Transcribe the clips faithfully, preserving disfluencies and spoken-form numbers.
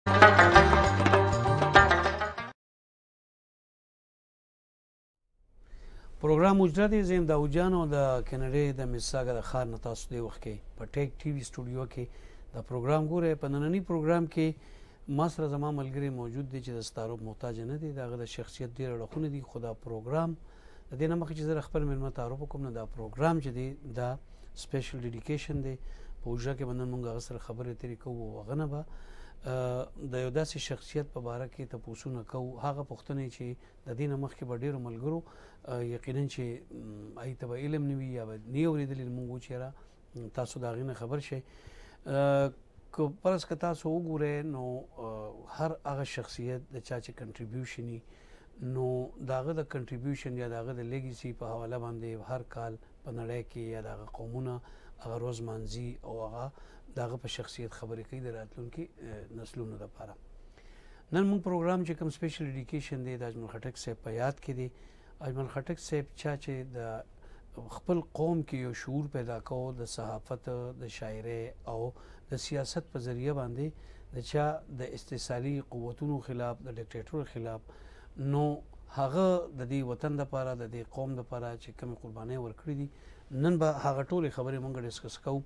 پروګرام مجرد یې زم داود جان او د کینیډا د میساګا د ښار نه تاسو دی وخت کې په ټیک ټي وي سټوډیو کې دا پروګرام ګوره. په نننی پروګرام کې ما سره زما ملګری موجود دی چې د ستارو محتاج نه دی، دغه د شخصیت ډېر اړخونه دي. خو دا پروګرام د دې نه مخکې چې زه خپل مېلمه تعارف وکړم نو دا پروګرام چې دی دا سپیشل ډیډیکیشن دی. په اوږه کې به نن موږ هغه سره خبرې اترې کوو او هغه نه به د یو داسې شخصیت په باره کې تپوسونه کوو، هغه پوښتنې چې د دې نه مخکې به ډېرو ملګرو یقینا چې هغې ته به علم نه وي یا به نه یې اورېدلي، موږ وو چې یاره تاسو د هغې نه خبر شئ. که فرض که تاسو وګورئ نو هر هغه شخصیت د چا چې کنټریبیوشن وي نو د هغه د کنټریبیوشن یا د هغه د لیګسي په حواله باندې هر کال په نړۍ کې یا د هغه قومونه هغه روز مانځي او هغه د هغه په شخصیت خبرې کوي د راتلونکي نسلونو دپاره. نن موږ پروګرام چې کوم سپیشل ایډیکیشن دی د اجمل خټک صاحب په یاد کې دی. اجمل خټک صاحب چا چې د خپل قوم کې یو شعور پیدا کوو د صحافت، د شاعرۍ او د سیاست په ذریعه باندې د چا د استحصالي قوتونو خلاف، د ډیکټیټر خلاف، نو هغه د دې وطن دپاره د دې قوم دپاره چې کومې قربانۍ ورکړي دي نن به هغه ټولې خبرې موږ ډسکس کوو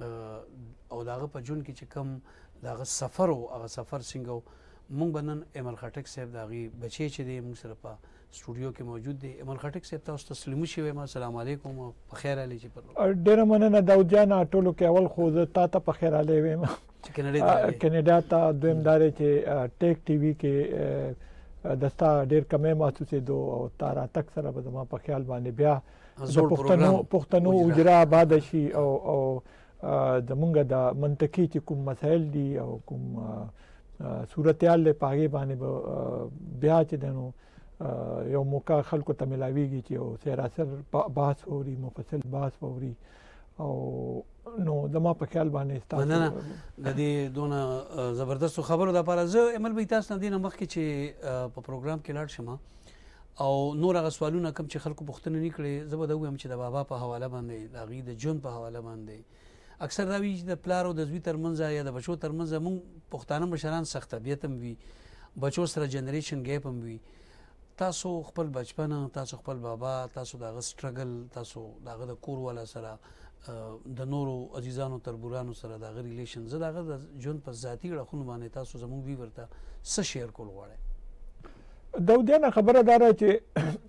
او د هغه په ژوند کې چې کوم د هغه سفر و هغه سفر څنګه و. موږ به نن ایمل خټک صاحب د هغې بچی چې دی موږ سره په سټوډیو کې موجود دی. ایمل خټک صاحب تاسو ته سلامو شوی یم. السلام علیکم او په خیر علي. چې پر ډېره مننه داود جان. ټولو کې اول خو زه تا ته په خیر علي ویم چې کینیډا ته. دویم دا دی چې ټیک ټي وي کې د ستا ډېر کمی محسوسېدو او تا راتګ سره به زما په خیال باندې بیا د پښتنو اجرا آباده شي او او زمونږ د منطقي چې کوم مسایل دي او کوم صورتحال دی په هغې باندې به بیا چې دی نو یو موقع خلکو ته میلاویږي چې یو سراسر بحث واوري، مفصل بحث واوري. او نو زما په خیال باندې مننه د دې دونه زبردستو خبرو دپاره. زه عمل به تاسو نه دې نه مخکې چې په پروګرام کې لاړ شم او نور هغه سوالونه کوم چې خلکو پوښتنې نه کړې زه به دا ووایم چې د بابا په حواله باندې د هغې د ژوند په حواله باندې اکثر دا وي چې د پلار او د زوی ترمنځ یا د بچو ترمنځ موږ پښتانه مشران سخت طبیعت هم وي، بچو سره جنریشن ګیپ هم وي. تاسو خپل بچپن، تاسو خپل بابا، تاسو د هغه سټرګل، تاسو د هغه د کور والا سره، د نورو عزیزانو تربورانو سره د هغه ریلیشن، زه د هغه د ژوند په ذاتي اړخونو باندې تاسو زموږ وی ورته څه شیر کول غواړئ؟ داودیانه خبره دا ده چې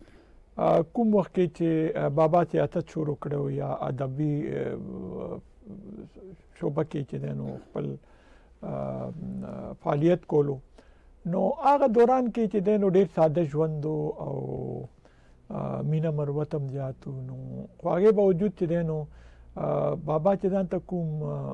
کوم وخت کې چې بابا سیاست شروع کړی یا ادبي شعبه کې چې دی نو خپل فعالیت کولو نو هغه دوران کې چې دی نو ډېر ساده ژوند او مینه مروت هم زیات و. نو خو هغې باوجود چې دی نو بابا چې ځان ته کوم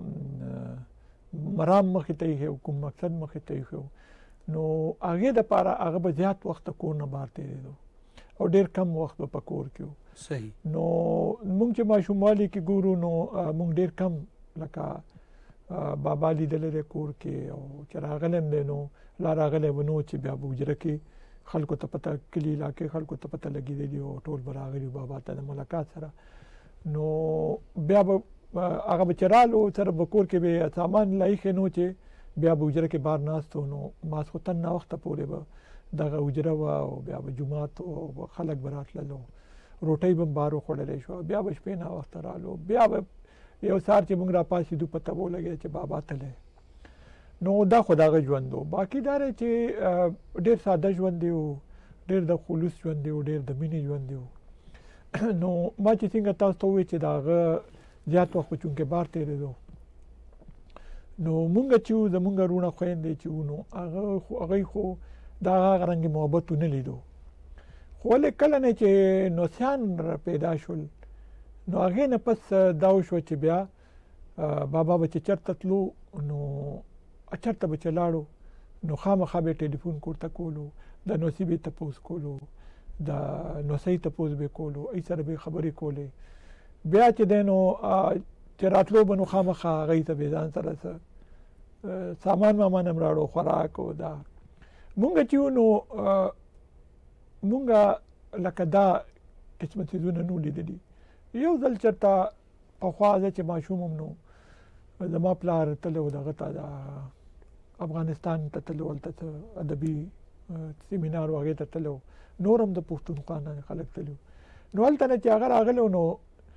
مرام مخې ته ایښی کوم مقصد مخې ته ایښی نو هغې دپاره هغه به زیات وخت کور نه بهر تېرېدو او ډېر کم وخت به په کور کې و. صحیح. نو موږ چې ماشوموالي کې ګورو نو موږ ډېر کم لکه بابا لیدلی دی کور کې او چې راغلی هم دی نو لا راغلی به نو چې بیا به حجره کې خلکو ته پته کلي علاقې خلکو ته پته لګېدلي او ټول به راغلي بابا ته د ملاقات سره. نو بیا به هغه به چې رالو سره به کور کې به سامان لا ایښی نو چې بیا به حجره کې بهر ناست و نو ماسخوتن ناوخته پورې به دغه حجره وه او بیا به جومات و خلک به راتلل او روټۍ به هم بهر وخوړلی شوه. بیا به شپې ناوخته رالو بیا به یو سهار چې موږ راپاڅېدو پته به ولګېده چې بابا تلی. نو دا خو د هغه ژوند و. باقي دا دی چې ډېر ساده ژوند دی و، ډېر د خلوص ژوند دی و، ډېر د مینې ژوند دی و. نو ما چې څنګه تاسو ته ووایي چې د هغه زیات وخت خو چونکې بهر تېرېدو نو مونږ چې وو زمونږ وروڼه خویندې چې وو نو هغه خو هغوی خو د هغه رنګې محبت ونه لیدو. خو ولې کله نه چې نوسیان پیدا شول نو هغې نه پس دا وشوه چې بیا بابا به چې چېرته تلو نو چېرته به چې لاړو نو خامخا به یې ټلیفون کور ته کولو، د نوسي به یې تپوس کولو، د نوسۍ تپوس به یې کولو، ای سره به یې خبرې کولې. بیا چې دی نو چې راتلو به نو خامخا هغوی ته به یې ځان سره څه سامان وامان هم راوړو، خوراک او دا. مونږ چې وو نو مونږ لکه دا قسمه څیزونه نو لیدلي. یو ځل چېرته پخوا زه چې ماشوم م نو زما پلار تللی و دغه ته د افغانستان ته تلو هلته ادبي سیمینار و هغې ته تلو نور هم د پښتونخوا نه خلک تللي نو هلته نه چې هغه راغلی نو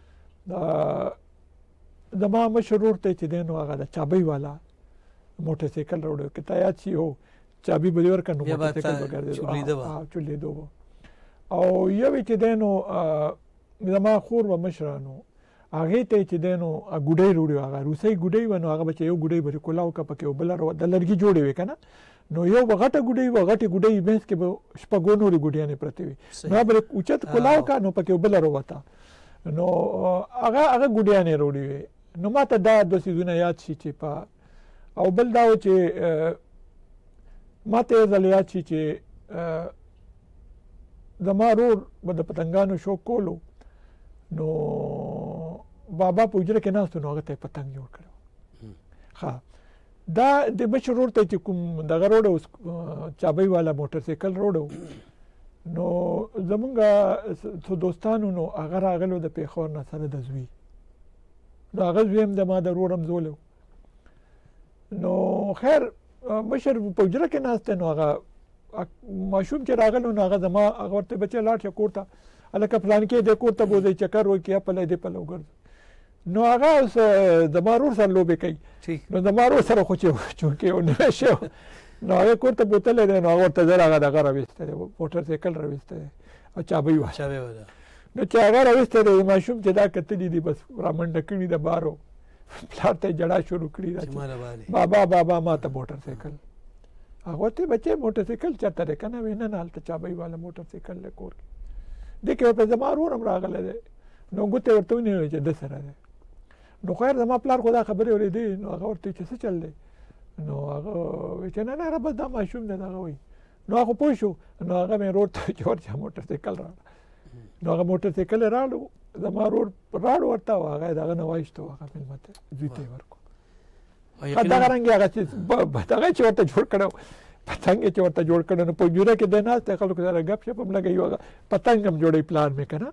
زما مشر ورور ته چې دی نو هغه د چابۍ والا موټر سایکل راوړی که تا یاد شي هو چابي به دې ورکړه نو موټر سایکل به ګرځېدو چورلېدو به او یو چې دی نو زما خور به مشره نو هغې ته چې دی نو ګوډۍ راوړي هغه روسۍ ګوډۍ وه نو هغه به چې یو ګوډۍ به کولاو که پکې بله د لرګي جوړې وې که نه نو یو به غټه ګوډۍ وه غټې ګوډۍ منځ کې به شپږو نورې ګوډیانې پرتې وي نو هغه به اوچت کولاو که نو پکې بله راوته نو هغه هغه ګوډیانې راوړي وې نو ما ته دا دوه څیزونه یاد شي چې په او بل دا و چې ما ته یو ځل یاد شي چې زما ورور به د پتنګانو شوق کولو نو بابا په حجره کې ناست نو هغه ته یې پتنګ جوړ کړی ښه دا د مشر ورور ته چې کوم دغه روډ چابۍ والا موټر سایکل روډ نو زمونږ څو دوستانو نو هغه راغلو د پېښور نه سره د زوی نو هغه زوی هم د ما د ورور همزولی نو خیر مشر په حجره کې ناست دی نو هغه ماشوم چې راغلو نو هغه زما هغه ورته بچی لاړ شه کور ته هلکه پلانکې دی کور ته بوځئ چکر وکړي یا پلی دی پله وګرځي نو هغه اوس زما ورور سره لوبې کوي نو زما ورور سره خو چې چونکې یو نوی شی نو هغه کور ته بوتلی دی نو هغه ورته زر هغه دغه راویستی دی موټر سایکل راویستی دی او چابۍ والا نو چې هغه راویستی دی ماشوم چې دا کتلي دي بس رامنډه کړي د بارو پلار ته یې جړا شروع کړي بابا بابا ما ته موټر سایکل هغه ورته بچی موټر سایکل چېرته دی که نه وایي نه نه هلته چابۍ والا موټر سایکل دی کور کې دې کې ورته زما ورور هم راغلی دی نو ګوتې ورته ونیولې چې ده سره دی نو خیر زما پلار خو دا خبرې اورېدې نو هغه ورته چې څه چل دی نو هغه وایي چې نه نه یاره بس دا ماشوم دی دغه وایي نو هغه پوه شو نو هغه مې ورور ته چې ورچا موټر سایکل راوړه نو هغه موټر سایکل یې راوړو زما ورور راوړو ورته او هغه یې دغه نه وایسته هغه مېلمه ته زوی ته یې ورکړو دغه رنګ هغه چې دغه چې ورته جوړ کړی پتنګ چې ورته جوړ کړی نو په حجره کې دی ناست دی خلکو سره ګپ شپ هم لګوي هغه پتنګ هم جوړوي پلان مې که نه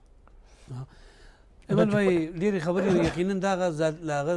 ایمل بھائی ډېرې خبرې یقینا دا هغه هغه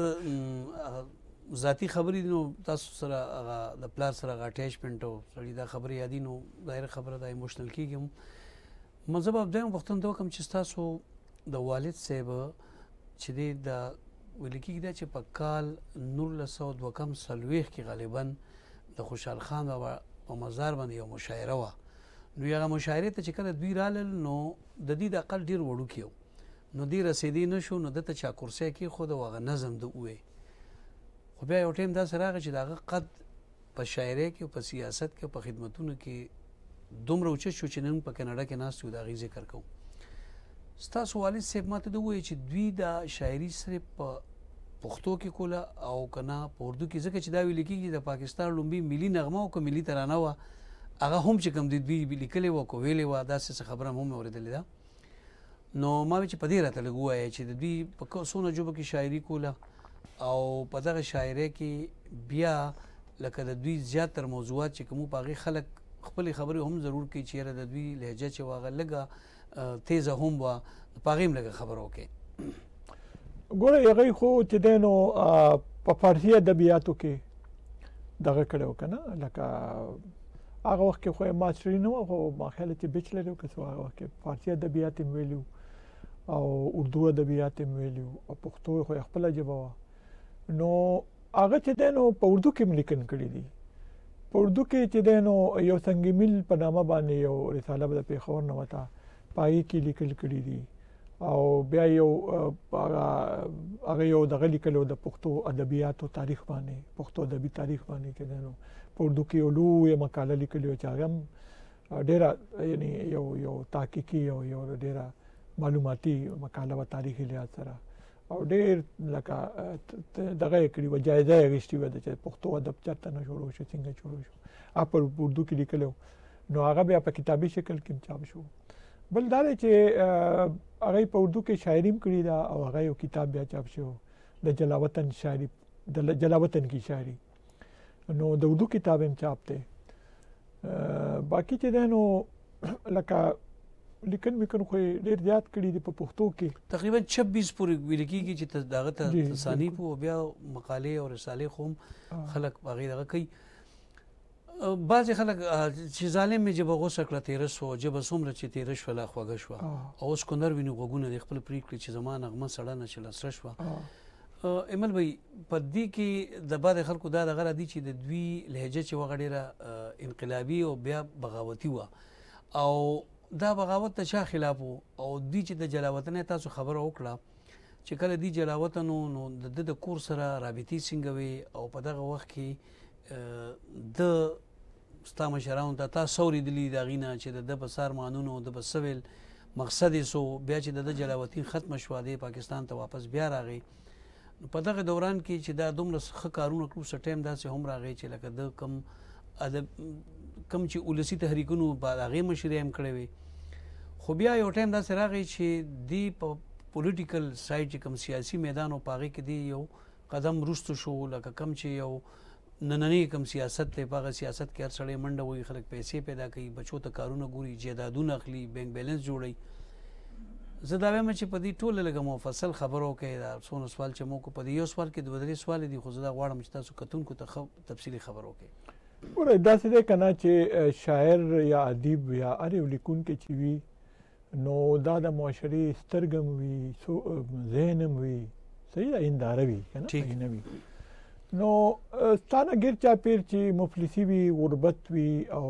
ذاتي خبرې دي نو تاسو سره هغه د پلار سره هغه اټیچمنټ او سړي دا خبرې یادي نو ظاهره خبره دا ایموشنل کېږي هم ما زه به دویم پوښتنه ته وکړم چې ستاسو د والد صاحب چې دی دا ویل کېږي دا چې په کال نولس سوه دوه کم څلوېښت کې غالبا د خوشحال خان بابا په مزار باندې یو مشاعره وه نو هغه مشاعرې ته چې کله دوی رالل نو د دې د اقل ډېر وړوکي و نو دې رسېدی نه شو نو ده ته چا کرسی کېښود او هغه نظم ده ووی خو بیا یو ټایم داسې راغی چې د هغه قد په شاعرۍ کې په سیاست کې په خدمتونو کې دومره اوچت شو چې نن په کاناډا کې ناست یو د هغې ذکر کوو ستاسو والد صاحب ما ته ده وویل چې دوی دا شاعري صرف په پښتو کې کوله او که نه په اردو کې ځکه چې دا ویل کېږي د پاکستان لومبي ملي نغمه او که ملي ترانه وه هغه هم چې کوم د دوی لیکلې وه که ویلې وه داسې څه خبره هم مې اورېدلې ده نو ما وی چې په دې راته لږ ووایه چې د دوی په څونه ژبو کې شاعري کوله او په دغه شاعرۍ کې بیا لکه د دوی زیاتر موضوعات چې کوم په هغې خلک خپلې خبرې هم ضرور کوي چې یاره د دوی لهجه چې وه هغه لږه تیزه هم وه په هغې هم لږه خبره وکړې ګوره هغوی خو چې دی نو په فارسي ادبیاتو کې دغه کړی و که نه لکه هغه وخت کې خو یې ماسټري نه وه خو ما خیال چې بیچلر یې که څه هغه وخت کې فارسي ادبیات یې ویلي او اردو ادبیات یې ویلي او پښتو خو یې خپله ژبه وه نو هغه چې دی نو په اردو کې هم لیکن کړي دي په اردو کې چې دی نو یو سنگ میل په نامه باندې یو رساله به د پېښور نه وته په هغې کې لیکل کړي دي او بیا یو هغه یو دغه لیکلو د پښتو ادبیاتو تاریخ باندې پښتو ادبي تاریخ باندې چې دی نو په اردو کې یو لویه مقاله لیکلې وه چې هغه هم ډېره یعنې یو یو تحقیقي او یو ډېره معلوماتي مقاله وه تاریخي لحاظ سره او ډېر لکه دغه یې کړي وه جایزه یې اخیستې وه چې پښتو ادب چېرته نه جوړو شو څنګه جوړو شو هغه په اردو کې لیکلی نو هغه بیا په کتابي شکل کې هم چاپ شو بل دا دی چې هغه په اردو کې شاعري هم کړې ده او هغه یو کتاب بیا چاپ شو د جلاوطن شاعري د جلاوطن کی شاعري نو د اردو کتاب هم چاپ دی باقي چې دی نو لکه لیکن میکن خو ډیر زیات کړي دي په پښتو کې تقریبا چھبیس پورې ویل کېږي چې دغه ته تصانیف او بیا مقالې او رسالې خو خلک هغې دغه کوي. بعضې خلک چې ظالم مې ژبه غوسه کړه تېره سوه ژبه څومره چې تېره شوله خوږه شوه او اوس کونر ویني غوږونه دې خپل پرې کړي چې زما نغمه سړه نه چې لسره شوه. ایمل بھائی په دې کې د بعضې خلکو دا دغه راځي چې د دوی لهجه چې وغه ډېره انقلابي او بیا بغاوتي وه او دا بغاوت د چا خلاف و او دوی چې د جلاوطن تاسو خبره وکړه چې کله دوی جلاوطن نو د ده د کور سره رابطې څنګه وې او په دغه وخت کې د ستا مشرانو ته تا څه اورېدلي د هغې نه چې د ده په سارمانونو د به څه ویل مقصد یې سو بیا چې د ده جلاوطن ختمه شوه دی پاکستان ته واپس بیا راغی. په دغه دوران کې چې دا دومره ښه کارونه کړو څه ټایم داسې هم راغی چې لکه د کم ادب کم چې ولسي تحریکونو په هغې مشري هم کړی وي خو بیا یو ټایم داسې راغی چې دی په پولیټیکل سایډ چې کوم سیاسي میدان و په هغې کې دی یو قدم وروسته شو لکه کم چې یو نننی کوم سیاست دی په هغه سیاست کې هر سړی منډه وهي خلک پیسې پیدا کوي بچو ته کارونه ګوري جایدادونه اخلي بینک بیلنس جوړوي. زه دا وایم چې په دې ټوله لږه مفصل خبره وکړئ دا څونه سوال چې موږ په دې یو سوال کې دوه درې سوال دي خو زه دا غواړم چې تاسو کتونکو ته ښه تفصیلي خبره وکړئ. ګوره داسې دی که نه چې شاعر یا ادیب یا هر یو لیکونکی چې وي نو دا د معاشرې سترګه هم وي ذهن هم وي صحیح ده هنداره وي که نه نه وي نو ستا نه ګیر چاپېر چې مفلسي وي غربت وي او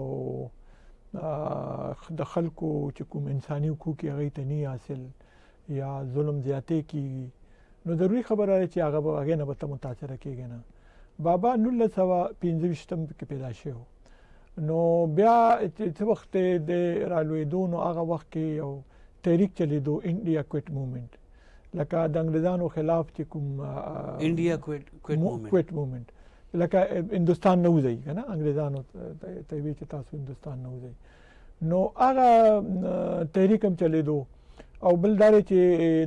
د خلکو چې کوم انساني حقوق یې هغې ته نه حاصل یا ظلم زیاتې کېږي نو ضروري خبره ده چې هغه به هغې نه به ته متاثره کېږې نه. بابا نولس سوه پنځه ویشتم کې پیدا شوی نو بیا چې څه وخت د رالوېدو نو هغه وخت کې یو تحریک چلېدو انډیا کویټ موومنټ لکه د انګریزانو خلاف چې کوم انډیا کویټ موومنټ لکه هندوستان نه وځئ که نه انګریزانو ته ویل چې تاسو هندوستان نه وځئ نو هغه تحریک هم چلېدو او بل دا دی چې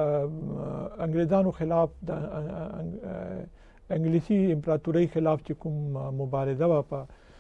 د انګریزانو خلاف د انګلیسي امپراتورۍ خلاف چې کوم مبارزه وه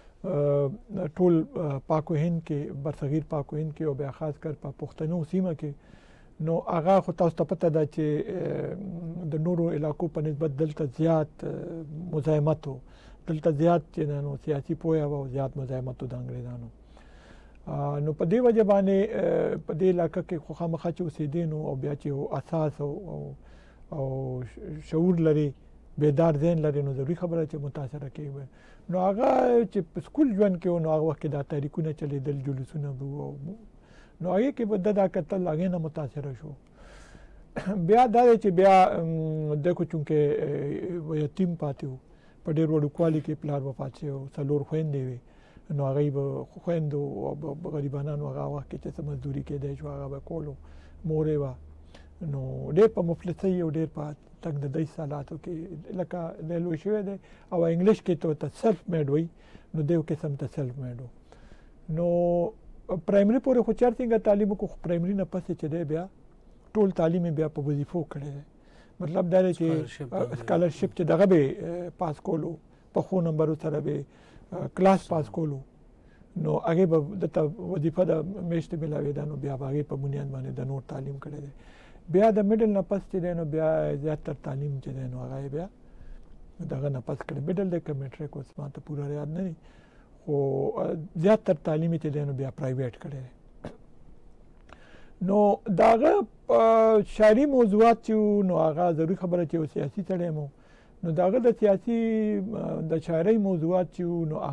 په ټول پاک و هند کې برصغیر پاک و هند کې او بیا خاص کر په پښتنو سیمه کې نو هغه خو تاسو ته پته ده چې د نورو علاقو په نسبت دلته زیات مزاحمت و دلته زیات چې نو سیاسي پوهه وه او زیات مزاحمت و د انګریزانو نو په دې وجه باندې په دې علاقه کې خو خامخا چې اوسېدې نو او بیا چې اساس او او شعور لري بیدار ذهن لري نو ضروري خبره چې متاثره کېږي نو هغه چې په سکول ژوند کې نو هغه وخت کې دا تحریکونه چلېدل جلوسونه به نو هغې کې به د دا کتل هغې نه متاثره شو. بیا دا دی چې بیا د خو چونکې یتیم پاتې و په ډېر وړوکوالي کې پلار وفات شوی و څلور خویندې وې نو هغوی به خویندو او غریبانانو هغه وخت کې چې څه مزدوري کېدی شو هغه به کولو مور یې وه نو ډېر په مفلسۍ او ډېر په تنګ د دی سالاتو کې لکه دی لوی شوی دی او انګلیش کې ته سیلف میډ وایي نو دی یو قسم ته سیلف میډ و نو پرایمري پورې خو چېر څنګه تعلیم وکړو خو پرایمري نه پسې چې دی بیا ټول تعلیم یې بیا په وظیفو کړی دی مطلب دا دی چې سکالرشپ چې دغه به پاس کولو په ښو نمبرو سره به کلاس پاس کولو نو هغې به دته وظیفه د میاشتې میلاوېده نو بیا به هغې په بنیاد باندې د نور تعلیم کړی دی بیا د میډل نه پس چې دی نو بیا زیاتر تعلیم چې دی نو هغه یې بیا دغه نه پس کړی میډل دی که میټریک اوس ما ته پوره یاد نه دی خو زیاتر تعلیم چې دی نو بیا پرایویټ کړی دی نو د هغه شاعري موضوعات چې نو هغه ضروري خبره چې یو سیاسي سړی مو نو د هغه د سیاسي د شاعرۍ موضوعات چې نو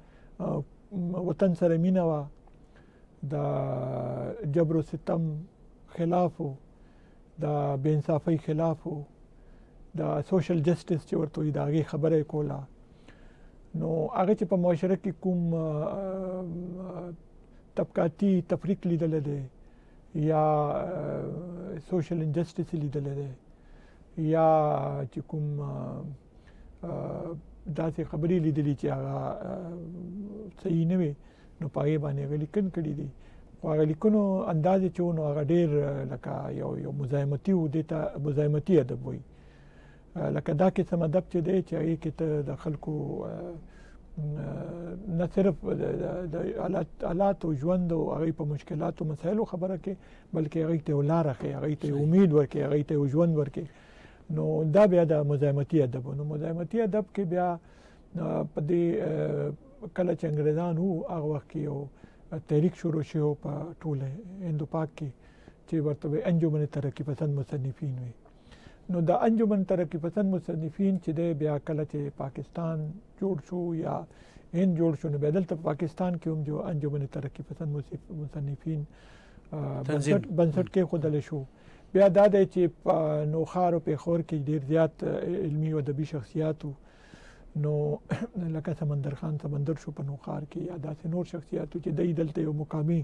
هغه وطن سره مینه وه د جبر و ستم خلاف و د بې انصافۍ خلاف و د سوشل جسټس چې ورته وایي د هغې خبره یې کوله نو هغه چې په معاشره کې کوم طبقاتي تفریق لیدلی دی یا سوشل انجسټس لیدلی دی یا چې کوم داسې خبرې لیدلي چې هغه صحیح نه وي نو په هغې باندې هغه لیکن کړي دي خو هغه لیکنو انداز یې چې و نو هغه ډېر لکه یو یو مزاحمتي و دې ته مزاحمتي ادب وایي لکه دا قسم ادب چې دی چې هغې کې ته د خلکو نه صرف د حالات او ژوند او هغې په مشکلاتو مسایلو خبره کوي بلکې هغې ته لاره ښیي، هغې ته امید ورکوي، هغې ته ژوند ورکوي. نو دا بیا د مزاحمتي ادب و. نو مزاحمتي ادب کې بیا په دې کله چې انګریزان وو هغه وخت کې یو تحریک شروع شو په ټول هندو پاک کې چې ورته انجمن ترقی پسند مصنفین وي. نو د انجمن ترقی پسند مصنفین چې دی بیا کله چې پاکستان جوړ شو یا هند جوړ شو نو بیا دلته پاکستان کې هم جو انجمن ترقی پسند مصنفین بنسټ کې ښودلی شو. بیا دا دی چې په نوښار او پېښور کې ډېر زیات علمي او ادبي شخصیات وو. نو لکه سمندر خان سمندر شو په نوښار کې یا داسې نور شخصیات چې دی دلته یو مقامي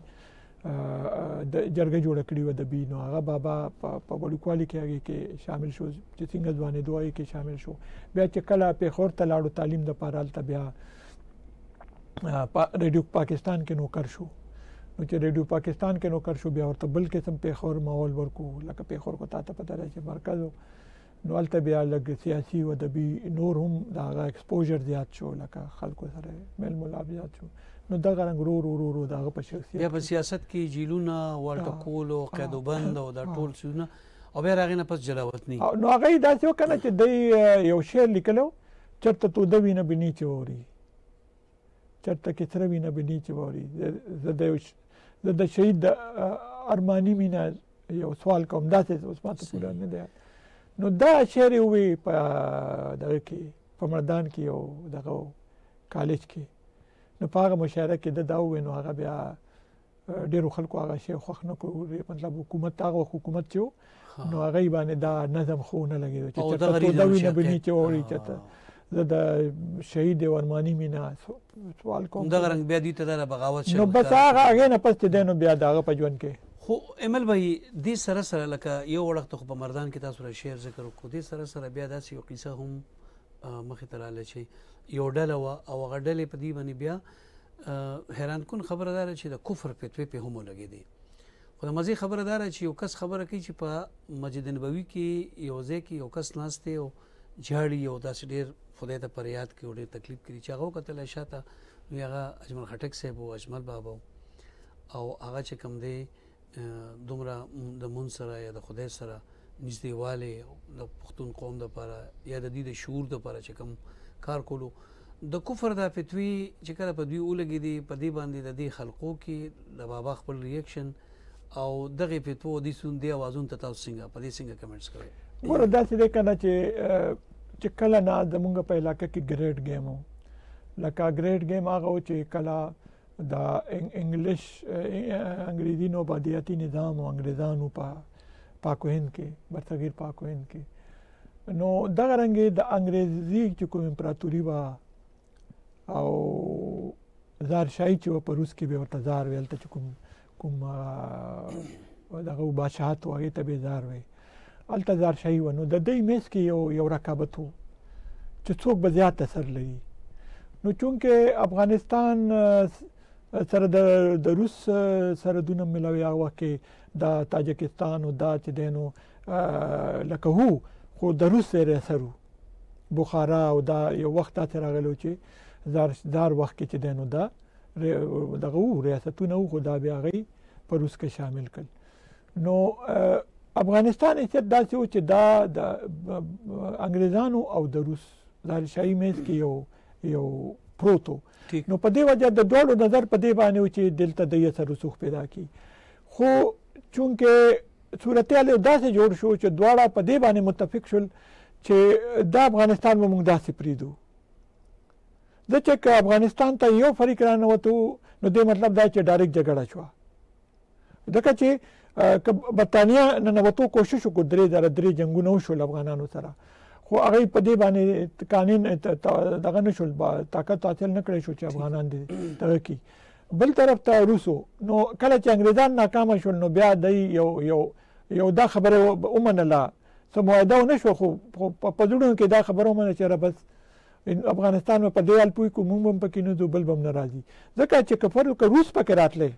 جرګه جوړه کړې وه ادبي. نو هغه بابا په وړوکوالي کې هغې کې شامل شو چې څنګه ځوانېدو هغې کې شامل شو. بیا چې کله پېښور ته لاړو تعلیم دپاره هلته بیا ریډیو پاکستان کې نوکر شو. نو چې ریډیو پاکستان کې نوکر شو بیا ورته بل قسم پېښور ماحول ورکو لکه پېښور کو تا ته پته ده چې مرکز و. نو هلته بیا لږ سیاسي او ادبي نور هم د هغه ایکسپوژر زیات شو لکه خلکو سره میل ملاب زیات شو. نو دغه رنګ ورو ورو ورو د هغه په شخصیت بیا په سیاست کې جیلونه والټکول او قید و بند او دا ټول څیزونه او بیا هغې نه پس جلاوطني. نو هغه یې داسې وکړه چې دی یو شعر لیکلی و چرته توده وینه به نیچې واوري چرته کې سره وینه به نیچې واوري. زه د شهید د ارماني مینه یو سوال کوم داسې اوس ماته پوره نه دی. نو دا شعر یې ووی په دغه کې په مردان کې یو دغه کالج کې. نو په هغه مشاعره کې ده دا ووی. نو هغه بیا ډېرو خلکو هغه شی خوښ نه کړو. مطلب حکومت هغه وخت حکومت چې و نو هغې باندې دا نظم خو نه لګېدو چې چېرته توده وینه به نیچې واوري چېرته زه د شهید ورماني مینه سوال کوم. دغه رنګ بیا دوی ته دا بغاوت شوی نو بس هغه هغې نه پس چې دی نو بیا د هغه په ژوند کې خو ایمل بھائی دې سره سره لکه یو وړښت خو په مردان کې تاسو را شعر ذکر وکړو دې سره سره بیا داسې یو قصه هم مخې ته راغله چې یو ډله وه او هغه ډلې په دې باندې بیا حیران کن خبره دا ده چې د کفر فتوې پې هم ولګېدې. خو د مزې خبره دا ده چې یو کس خبره کوي چې په مسجد نبوي کې یو ځای کې یو کس ناست دی او جاړي او داسې ډېر خدای ته فریاد کوي او ډېر تکلیف کړي چې هغه وکتلی شاته نو هغه اجمل خټک صاحب و اجمل بابا او هغه چې کوم دی دومره د مونځ سره یا د خدای سره نږدېوالی د پښتون قوم دپاره یا د دوی د شعور دپاره چې کوم کار کولو د کفر دا فتوی چې کله په دوی ولګېدې په دې باندې د دې خلقو کې د بابا خپل ریاکشن او دغې فتوو دې سوندې اوازونو ته تاسو څنګه په دې څنګه کمنټس کوئ؟ ګوره داسې دی که نه چې چې کله نه زمونږ په علاقه کې ګریډ گیم و لکه ګریډ گیم هغه و چې کله د انګلیش انګریزي نوبادیاتي نظام او انګریزانو په پاک و هند کې برصغیر پاک و هند کې نو دغه رنګې د انګریزي چې کوم امپراتوري وه او زارشاهي چې وه په روس کې به ورته زار وی هلته چې کوم کوم دغه بادشاهت و هغې ته به زار وی هلته زارشاهي وه. نو د دوی منځ کې یو یو رقابت و چې څوک به زیات اثر لري. نو چونکې افغانستان سره د روس سرحدونه ملاوي هغه وخت کې د تاجکستان او دا چې دی نو لکه هو خو د روس ډېر اثر و بخارا او دا یو وخت داسې راغلی و چې زار زار وخت کې چې دی نو دا دغه و ریاستونه و خو دا بیا هغوی په روس کې شامل کړل. نو افغانستان یې داسې و چې دا د انګریزانو او د روس زارشاهي منځ کې یو یو پروت و. نو په دې وجه د دواړو نظر په دې باندې و چې دلته د یې سره رسوخ پیدا کړي. خو چونکې صورتحال یې داسې جوړ شو چې دواړه په دې باندې متفق شول چې دا افغانستان به موږ داسې پرېږدو. ځکه چې که افغانستان ته یو فریق راننوتو نو دې مطلب دا چې ډایرکټ جګړه شوه. ځکه چې که برطانیه ننوتو کوشش وکړو درې زره درې جنګونه وشول افغانانو سره خو هغوی په دې باندې قانون دغه نه شول طاقت حاصل نه کړی شو چې افغانان دې دغه کړي. بل طرف ته روسو نو کله چې انګریزان ناکامه شول نو بیا دی یو یو یو دا خبره ومنله څه معاهده ونه شوه خو په زړونو کې دا خبره ومنله چې بس افغانستان به په دې حال پوه کړو موږ به هم پکې نه ځو بل به هم نه راځي. ځکه چې که فرض وکړه روس پکې راتلی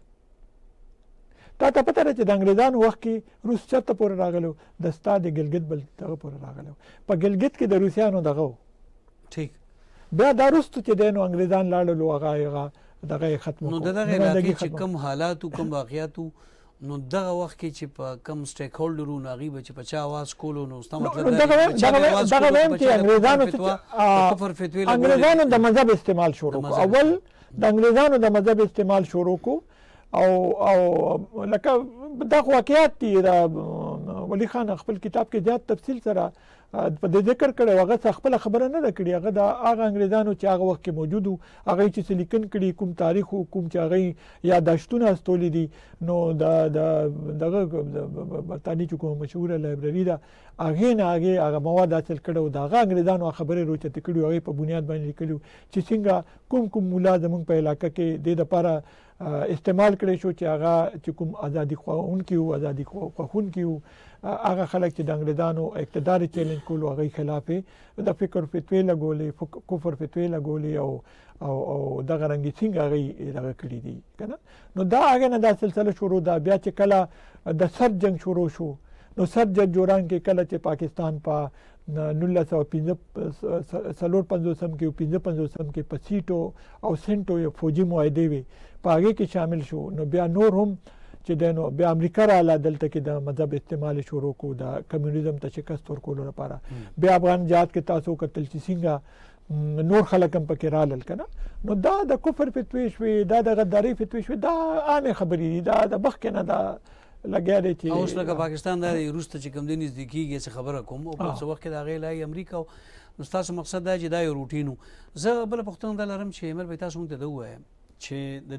تا ته پته ده چې د انګریزانو وخت کې روس چېرته پورې راغلی و د ستا د ګلګت بل دغه پورې راغلی و په ګلګت کې د روسیانو دغه و ټیک بیا دا وروسته چې دی نو انګریزان لاړل هغه هغه دغه یې ختم نو کړو. دغه نمایندګي علاقې چې ختمه کم حالات او کم واقعیات وو، نو دغه وخت کې چې په کم سټیک هولډرونو هغې به چې په چا آواز کولو، نو ستا مطلب دا دی دغه چې په چا د دغه آواز دغه کولو وایم په چې چا د انګریزانو کفر فتوا- څه- د کفر فتوې لګولې. انګریزانو د مذهب استعمال شروع د کو. مذهب اول د انګریزانو د مذهب استعمال شروع کو او او لکه دا واقعیات دي. دا ولی خان خپل کتاب کې زیات تفصیل سره په دې ذکر کړی، هغه خپل خبره نه ده کړې. هغه د هغه انګریزانو چې هغه وخت کې موجود وو، هغه چې څه لیکن کړي، کوم تاریخ او کوم چې هغه یاداشتونه استولې دي، نو د دغه برطانیې چې کومه مشهوره لایبرري ده هغې نه هغې هغه مواد حاصل کړی او د هغه انګریزانو خبرې روچتې کړي، هغې په بنیاد باندې لیکلي چې څنګه کوم کوم مولا زموږ په علاقه کې دې دپاره استعمال کړی شو چې هغه چې کوم ازادي خواهونکي وو، ازادي خوښونکي وو، هغه خلک چې د انګریزانو اقتدار چیلنج کولو هغې خلاف د فکر فتوې لګولې، کفر فتوې لګولې او او او دغه رنګې څنګه هغې دغه کړي دي که نه. نو دا هغې نه دا سلسله شروع ده. بیا چې کله د سر جنګ شروع شو، نو سر جنګ جوړان کې کله چې پاکستان په نولس سوه پنځه څلور پنځوسم کې او پنځه پنځوسم کې په سیټو او سنټو یو فوجي معاهدې وې، په هغې کې شامل شو. نو بیا نور هم چې دی نو بیا امریکا راغله، دلته کې د مذهب استعمال شروع کو د کمیونیزم ته شکست ورکولو لپاره. بیا افغان جهاد کې تاسو کتل چې څنګه نور خلک هم پکې رالل که نه. نو دا د کفر فتوې شوې، دا د غدارۍ فتوې شوې، دا عامې خبرې دي، دا د مخکې نه دا لګیا دی چې اوس لکه پاکستان دا وروسته چې کوم دی نږدې کېږي څه خبره کوم او په څه وخت کې د هغې لایي امریکا و. نو ستاسو مقصد دا چې دا یو روټین و. زه بله پوښتنه دا لرم چې ایمل بهی تاسو موږ ته دا ووایم چې د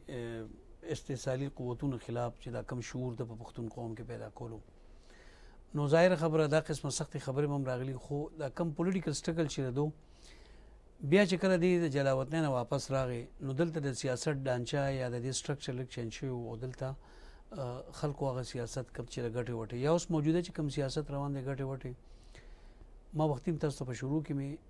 دې استحصالي قوتونو خلاف چې دا کم شعور د په پښتون قوم کې پیدا کولو، نو ظاهره خبره دا قسمه سختې خبرې هم راغلي، خو دا کم پولیټیکل سټرګل چې دو بیا چې کله دی د جلاوطنۍ نه واپس راغی، نو دلته د سیاست ډانچه یا د دې سټرکچر لږ چینج شوی او دلته خلکو هغه سیاست کب چې د ګټې وټې یا اوس موجوده چې کوم سیاست روان دی ګټې وټې. ما وختي تاسو ته په شروع کې مې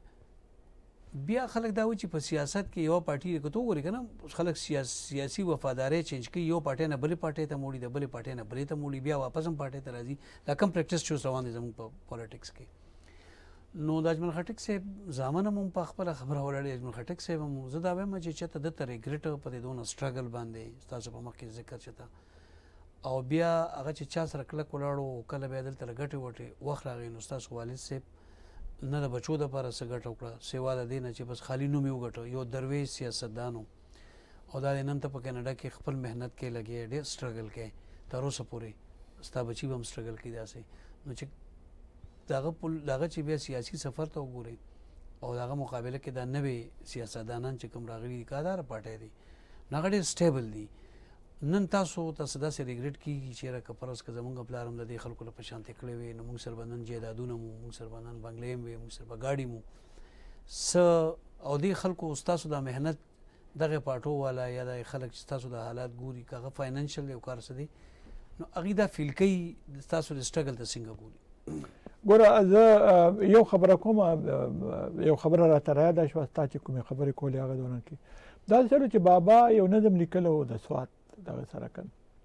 بیا خلک دا وایي چې په سیاست کې یو پارټي که ته وګورې که نه، خلک سیاسي وفادارۍ چینج کوي، یو پارټۍ نه بلې پارټۍ ته موړي، د بلې پارټۍ نه بلې ته موړي، بیا واپس هم پارټۍ ته راځي. دا کم پریکټس چې اوس روان دی زموږ په پالیټکس کې. نو د اجمل خټک صاحب زامن هم په خپله خبره ولاړې، اجمل خټک صاحب هم زه دا وایم چې چېرته ده ته ریګریټ په دې دونه سټرګل باندې ستاسو په مخ کې ذکر چېته او بیا هغه چې چا سره کلک ولاړو، کله بیا دلته له ګټې وټې وخت راغی، نو ستاسو والد صاحب نه د بچو دپاره څه ګټه وکړه سوا د دې نه چې بس خالي نوم یې وګټه، یو درویش سیاستدان او دا دی نن ته په کینیډا کې خپل محنت کې لګې، ډېر سټرګل کوي تر اوسه پورې، ستا بچي به هم سټرګل کوي داسې. نو چې دغه دغه چې بیا سیاسي سفر ته وګورئ او دغه مقابله کې دا نوې سیاستدانان چې کوم راغلي دي کاداره پارټۍ دي، نو هغه ډېر سټیبل دي. نن تاسو تاسو داسې ریګریټ کېږي چې یاره که فرض که زمونږ پلار هم د دې خلکو له په شانتې کړی وی، نو موږ سره به نن جایدادونه مو، موږ سره به نن بنګلې هم وې، موږ سره به ګاډي مو څه، او دې خلکو ستاسو دا محنت دغه پاټو والا یا د خلک چې ستاسو د حالات ګوري، که هغه فاینانشل دی او کار څه دی، نو هغې دا فیل کوي ستاسو د سټرګل ته څنګه ګوري. ګوره زه یو خبره کوم، یو خبره راته رایاده شوه ستا چې کومې خبرې کولې هغه دوران کې دا چلو چې بابا یو نظم لیکلی و د سوات دغه سره کن،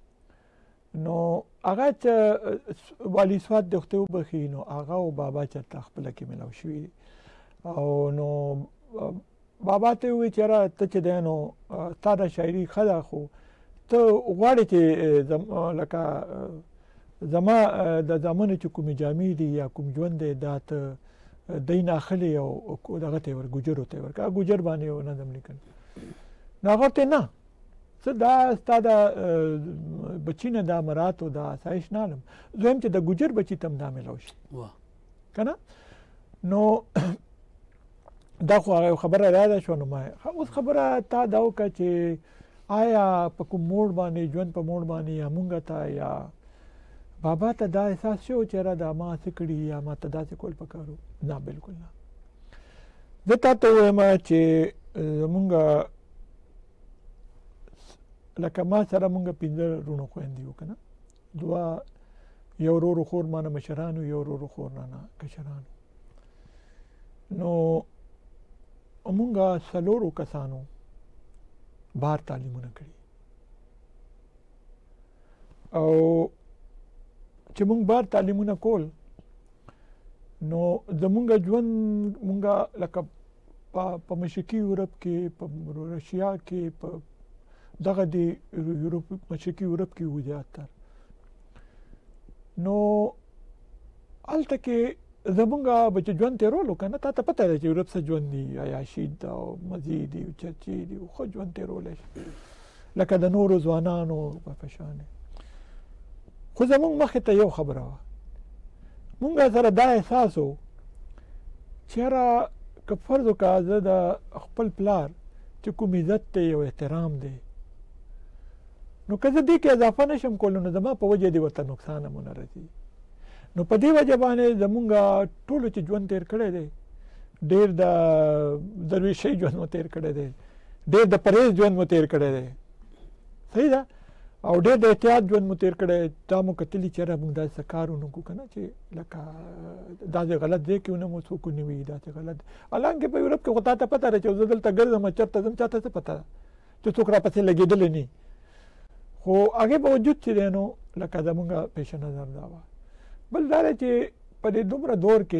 نو هغه چې والي سوات د خدای وبخي، نو هغه او بابا چېرته خپله کې میلاو شوي او نو بابا ته ووایي چې یاره ته چې دی نو تا دا شاعري ښه ده، خو ته غواړې چې لکه زما د زامنو چې کومې جامې دي یا کوم ژوند دی دا ته دی نه اخلې او دغه ته یې ور ګوجرو ته یې ورکړه، ګوجر باندې یو نظم لیکل. نو هغه ورته نه څه دا ستا د بچي نه دا مرات او دا آسایش نه علم، زه وایم چې د ګوجر بچي ته هم دا میلاو شي که نه. نو دا خو هغه خبره یاده شوه. نو ما اوس خبره تا دا وکړه چې آیا په کوم موړ باندې ژوند په موړ باندې یا مونږ ته یا بابا ته دا احساس شو چې یاره دا ما څه کړي یا ما ته داسې کول پکار و؟ نه بلکل نه. زه تا ته ووایم چې زمونږ لکه ما سره مونږ پنځه وروڼه خویندې وو که نه، دوه یو ورور خور مانه مشران وو، یو ورور خور رانه کشران وو. نو مونږ څلورو کسانو بهر تعلیمونه کړي او چې مونږ بهر تعلیمونه کول، نو زمونږ ژوند مونږ لکه په مشرقي یورپ کې په رشیا کې په دغه د یورپ مشرقي یورپ کې و زیاتر. نو هلته کې زمونږ به چې ژوند تېرولو که نه تا ته پته ده چې یورپ څه ژوند دي عیاشي ده او مزې دي او چرچې دي او ښه ژوند تېرولی شي لکه د نورو ځوانانو په شان. خو زمونږ مخې ته یو خبره وه، مونږ سره دا احساس و چې یاره که فرض وکړه زه د خپل پلار چې کوم عزت دی او احترام دی نو که زه دې کې اضافه نشم کولی نو زما په وجه دې ورته نقصان هم ونه رسي. نو په دې وجه باندې زمونږ ټولو چې ژوند تېر کړی دی ډېر د درویشۍ ژوند مو تېر کړی دی، ډېر د پرهیز ژوند مو تېر کړی دی، صحیح ده، او ډېر د احتیاط ژوند مو تېر کړی. دا مو کتلي چې یاره مونږ داسې څه کار ونه کړو که نه چې لکه داسې غلط ځای کې ونه مو څوک ونه وي داسې غلط. حالانکې په یورپ کې خو تا ته پته ده چې زه دلته ګرځم چېرته ځم چا ته څه پته ده چې څوک راپسې لګېدلی نه. خو هغې باوجود چې دی نو لکه زمونږ پیش نظر دا وه. بل دا دی چې په دې دومره دور کې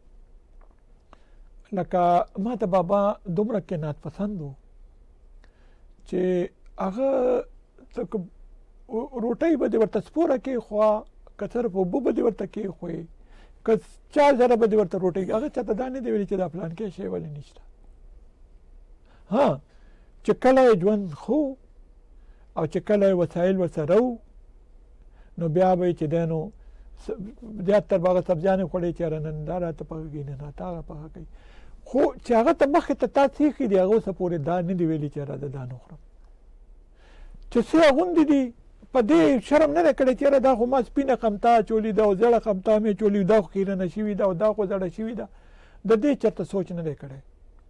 لکه ما ته بابا دومره قناعت پسند و چې هغه روټۍ به دې ورته سپوره کېښوه که صرف اوبه به دې ورته کېښوې که چا سره به دې ورته روټۍ هغه چاته دا نه دی ویلي چې دا پلانکې شی ولې نشته. ها چې کله یې ژوند ښه او چې کله یې وسایل ورسره و نو بیا به یې چې دی نو زیاتر به هغه سبزیانې خوړې چې یاره نن دا راته پخه کوي نن راته هغه پخه کوي. خو چې هغه ته مخکې ته تا څه ایښي دي هغه اوسه پورې دا نه دي ویلي چې یاره زه دا نه خورم. چې څه اغوندي دي په دې شرم نه دی کړی چې یاره دا خو ما سپینه قمطا اچولې ده او زړه قمطا مې اچولې دا خو خیرنه شوې ده او دا خو زړه شوې ده، د دې چېرته سوچ نه دی کړی.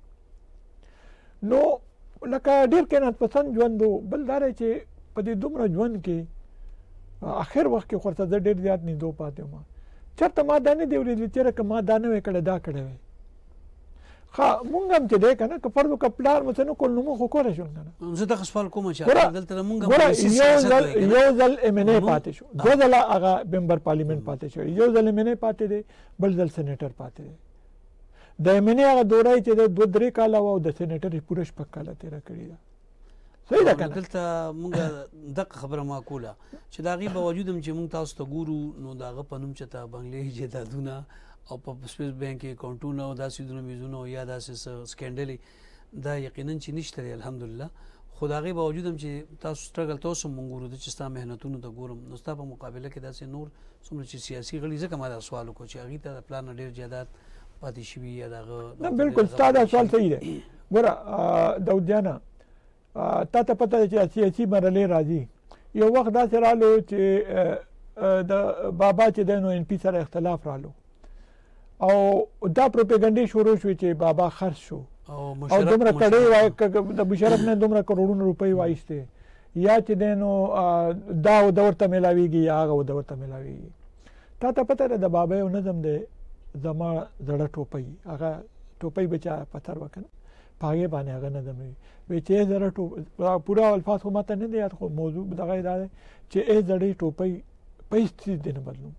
نو لکه ډېر قناعت پسند ژوند و. بل دا دی چې په دې دومره ژوند کې آخر وخت کې خو ورته زه ډېر زیات نیندو پاتې وم. چېرته ما دا نه دی اورېدلی چې یاره که ما دا نه وی کړی دا کړی وی. ښه مونږ هم چې دی که نه که فرض وکړه پلار مو څه نه کړل نو مونږ خو کولی شول که نه. زه دغه سوال کوم چې دلته مونږ یو ځل یو ځل ایم این اے پاتې شو، دوه ځله هغه ممبر پارلیمنټ پاتې شو، یو ځل ایم این اے پاتې دی بل ځل سینیټر پاتې دی. د ایم این اے هغه دوره چې د دوه درې کاله وه او د سینیټر یې پوره شپږ کاله تېره کړې ده. صحیح ده که نه؟ دلته مونږ دغه خبره ما کوله چې د هغې باوجود هم چې مونږ تاسو ته ګورو نو د هغه په نوم چې ته بنګلې جایدادونه او په سویس بانک کې اکاونټونه او داسې دونه میزونه او یا داسې څه سکینډلې دا یقینا چې نشته دی الحمدلله. خو د هغې باوجود هم چې تاسو سټرګل تاسو هم مونږ ګورو چې ستا محنتونو ته ګورم نو ستا په مقابله کې داسې نور څومره چې سیاسي غړي ځکه ما دا سوال وکړو چې هغې ته د پلار نه ډېر جایداد پاتې شوي یا د هغه نه بالکل ستا دا سوال صحیح دی. ګوره داود جانه تا ته پته ده چې سیاسي مرحلې راځي. یو وخت داسې رالو چې د بابا چې دی نو ان پي سره اختلاف رالو او دا پروپیګنډې شروع شوې چې بابا خرڅ شو او دومره کړۍ د مشرف نه دومره کروڑونه روپۍ وایستې یا چې دی نو دا وده ورته میلاویږي یا هغه وده ورته میلاویږي. تا ته پته ده د بابا یو نظم دی زما زړه ټوپۍ، هغه ټوپۍ به چا پتر وکړه په هغې باندې هغه نظم وي وی چې ای زړه ټوپۍ پوره الفاظ خو ماته نه دی یاد خو موضوع دغه یې دا دی چې ای زړې ټوپۍ په هېڅ څیز دې نه بدلوم.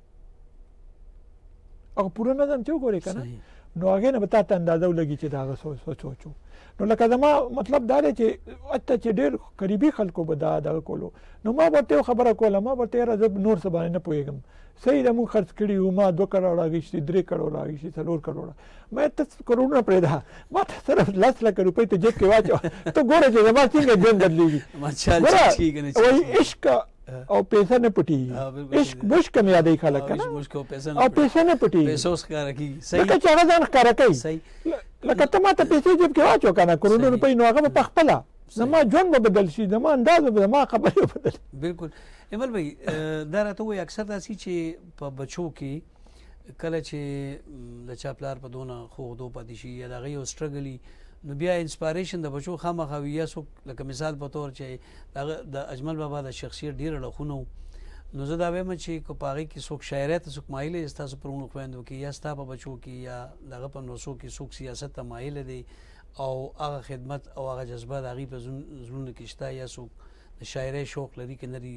هغه پوره نظم چې وګورې که نه نو هغې نه به تا ته اندازه ولګي چې د هغه سوچ وچو. نو لکه زما مطلب دا دی چې حتی چې ډېر قریبي خلکو به دا دغه کولو نو ما ورته یو خبره کوله ما ورته یاره زه نور څه باندې نه پوهېږم صحیح ده مونږ خرڅ کړي وو ما دوه کروړه اخیستي درې کروړه اخیستي څلور کروړه ما ته کروړونه پرېږده ما ته صرف لس لکه روپۍ ته جیب کې واچوه ته ګوره چې زما څنګه ژوند بدلېږي. وایي عشق او پیسه نه پټېږي، عشق مشک هم یادوي خلک که نه او پیسه نه پټېږي لکه چې هغه ځان ښکاره کوي. لکه ته ما ته پیسې جیب کې واچو که نه کروڑونه روپۍ نو هغه به په خپله زما ژوند به بدل شي زما انداز به زما خبرې به بدل. بالکل ایمل بھائی دا راته وایي اکثر داسې چې په بچو کې کله چې د چا پلار په دونه ښو عهدو پاتې شي یا د هغه یو سټرګل وي نو بیا انسپایریشن د بچو خامخا وي یا څوک لکه مثال په طور چې هغه د اجمل بابا د شخصیت ډېر اړخونه وو نو زه دا وایم چې که په هغې کې څوک شاعرۍ ته څوک مایل دی ستاسو په وروڼو خویندو کې یا ستا په بچو کې یا د هغه په نوسو کې څوک سیاست ته مایل دی او هغه خدمت او هغه جذبه د هغې په زړونو کې شته یا څوک د شاعرۍ شوق لري که نه لري.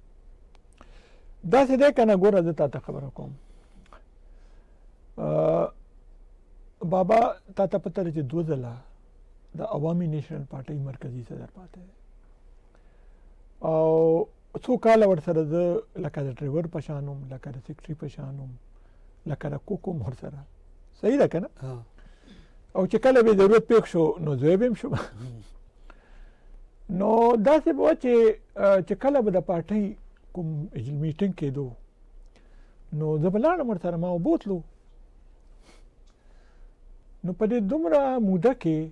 داسې دی که نه ګوره زه تا ته خبره کوم بابا تا ته پته ده چې دوه ځله د عوامي نیشنل پارټۍ مرکزي صدر پاتې دی او څو کاله ورسره زه لکه د ډرایور په شان وم، لکه د سیکرټري په شان وم، لکه د کوک وم ورسره. صحیح ده که نه؟ او چې کله به ضرورت پېښ شو نو زوی به هم شوم. نو داسې به وه چې چې کله به د پارټۍ کوم میټینګ کېدو نو زه به لاړم ورسره، ما وبوتلو. نو په دې دومره موده کې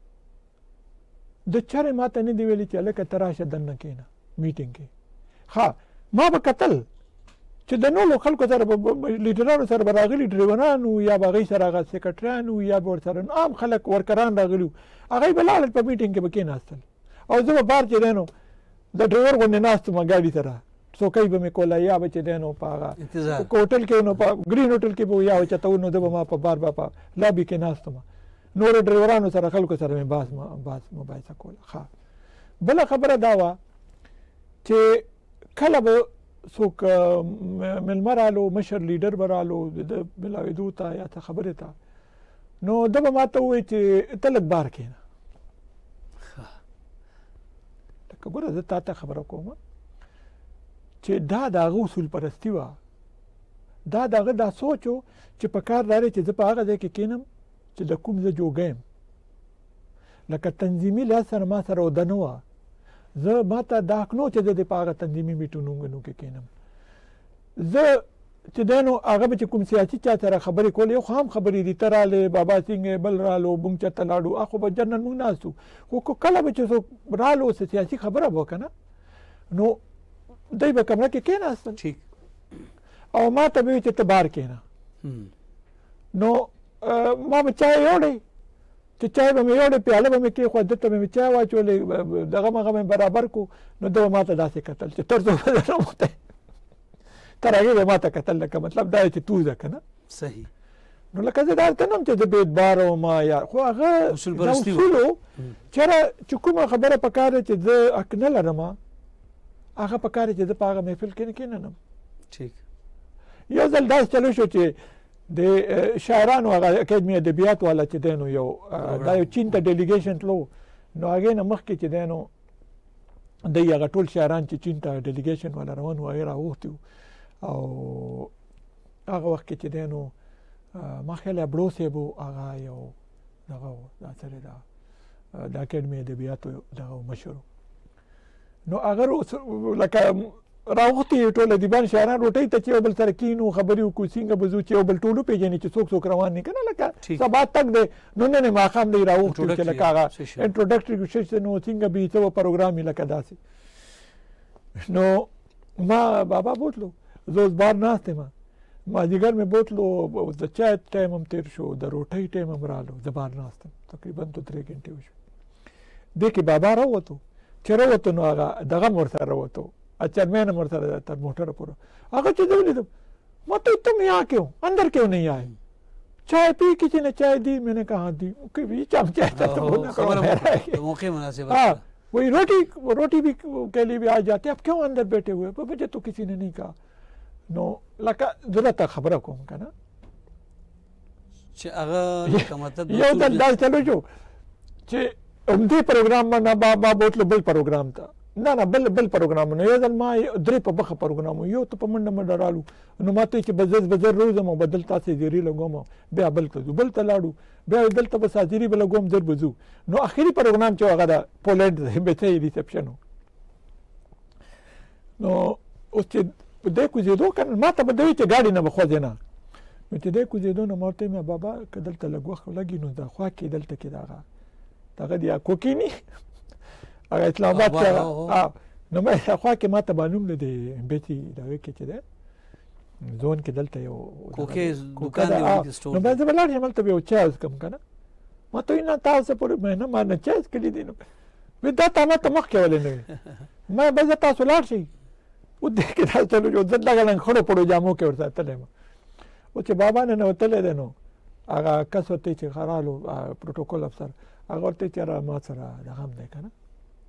د چرې ما ته نه دي ویلي چې هلکه ته راشه دننه کښېنه میټینګ کې. ها ما به کتل چې د نورو خلکو سره به لیډرانو سره به راغلي ډریورانو یا به هغوی سره هغه سیکرټریانو یا به ورسره عام خلک ورکران راغلي وو، هغوی به لاړل په میټینګ کې به کېناستل او زه به بار چې دی نو د ډریور غوندې ناست وم ګاډي سره، څوکۍ به مې کوله یا به چې دی نو په هغه هوټل کې نو په ګرین هوټل کې به یا اوچتو نو زه به ما په بار به په لابي کې ناست وم، نورو ډریورانو سره خلکو سره مې بحث بحث مباحثه کوله. ښه بله خبره دا وه چې کله به څوک مېلمه رالو، مشر لیډر به رالو د ملاوېدو ته یا څه خبرې ته، نو ده به ما ته ووایي چې ته لږ بار کښېنه. لکه ګوره زه تا ته خبره کوم چې دا د هغه اصول پرستي وه، دا د هغه دا سوچ و چې په کار دا دی چې زه په هغه ځای کې کښېنم چې د کوم زه جوګه یم. لکه تنظیمي لحاظ سره ما سره عهده نه وه، زه ما ته دا حق نه و چې زه د په هغه تنظیمي میټینګونو کې کښېنم. زه چې دی نو هغه به چې کوم سیاسي چا سره خبرې کولې، یو خو هم خبرې دي، ته رالې بابا سینګ بل رالو مونږ چېرته لاړو، هغه خو به جنرال مونږ ناست وو. خو کله به چې څوک رالو څه سیاسي خبره به وکړه نو دی به کمره کې کېناستل او ما ته به وایي چې ته بار کښېنه. نو ما به چای یوړی چې چای به مې یوړی، پیاله به مې کېښوه، ده ته به مې چای واچولې، دغه مغه مې برابر کړو. نو ده به ما ته داسې کتل چې تر څو به درنه موتی تر هغې به ما ته کتل، لکه مطلب دا دی چې تو ده که نه. صحیح. نو لکه زه دا ته نه یم چې زه بېدباره وم یا خو هغه دا اصول و چېرې چې کومه خبره په کار ده چې زه حق نه لرم، هغه په کار دی چې زه په هغه محفل کې نه کښېننم. یو ځل داسې چلو شو چې د شاعرانو هغه اکیډمي ادبیات والا چې دی نو یو دا یو چین ته ډیلیګیشن تلو، نو هغې نه مخکې چې دی نو دی هغه ټول شاعران چې چین ته ډیلیګیشن والا روان وو هغې راوغوښتي وو او هغه وخت کې چې دی نو ما خیال ابړو صاحب و هغه یو دغه و دا سړی دا د اکیډمي ادبیاتو دغه مشر و. نو هغه لکه راوغوښتي ټول ادیبان شاعران روټۍ ته چې یو بل سره کښېنو خبرې وکړو څنګه به ځو چې یو بل ټول وپېژني چې څوک څوک روان دي که نه، لکه سبا تګ دی نو نن یې ماښام دی راوغوښتو چې لکه هغه انټروډکټري سیشن و څنګه به څه به پروګرام یې لکه داسې. نو ما بابا بوتلو، زه اوس بار ناست یم، مازدیګر مې بوتلو، د چای ټایم هم تېر شو، د روټۍ ټایم هم رالو، زه بار ناست یم تقریبا دو درې ګنټې وشو. دې کې بابا راووتو، چې راووتو نو هغه دغه هم ورسره راووتو، چیرمین हम ورسره تر موټر پورې هغه چې زه ولیدم ما ته तुम यहाँ क्यों अंदर क्यों नहीं आए, चाय पी किसी ने चाय दी, मैंने कहा दी कि चाय तो मौके मुनासिब हाँ वही रोटी रोटी भी के लिए भी आ जाते अब क्यों अंदर बैठे हुए, मुझे तो किसी ने नहीं कहा. नो लका जरूरत खबर को का ना यो दस चलो जो चे उमदे प्रोग्राम में ना बाबा बहुत बल प्रोग्राम था ना ना बल बल प्रोग्राम ने यो मा द्रे पे बख प्रोग्राम यो तो पमंड में डरालू नो माते कि बजज बजर रोज म बदलता से जरी लगो म बे बल तो बल तलाडू बे बदल तो बस हाजिरी बल गोम दर बजू नो आखिरी प्रोग्राम चो अगदा पोलैंड से बेथे रिसेप्शन हो नो उससे देखो जे दो कन माता बदई चे गाड़ी न बखो देना ته دې کو زیدو نو مرته مې بابا کدلته لګوخ لګی نو دا خوا کې دلته کې داغه داغه دی کوکینی هغه اسلام آباد ته نو مې خوا کې ماته معلوم نه دی بیتي دا کې چې ده زون کې دلته یو کوکې دکان دی سٹور نو به زبلار شمال ته یو چاز کم کنه ما ته نه تاسو پر مې نه ما نه چاز کړی دی نو وې دا تا ما ته مخ کې ولې نه ما به تاسو لاړ شي و دې کې تاسو له ځد لګلن خړو پړو جامو کې ورته تلم او چې بابا نه نوتلې ده نو هغه کس ورته چې خرالو پروتوکول افسر هغه ورته چې را ما سره دغه هم دی که نه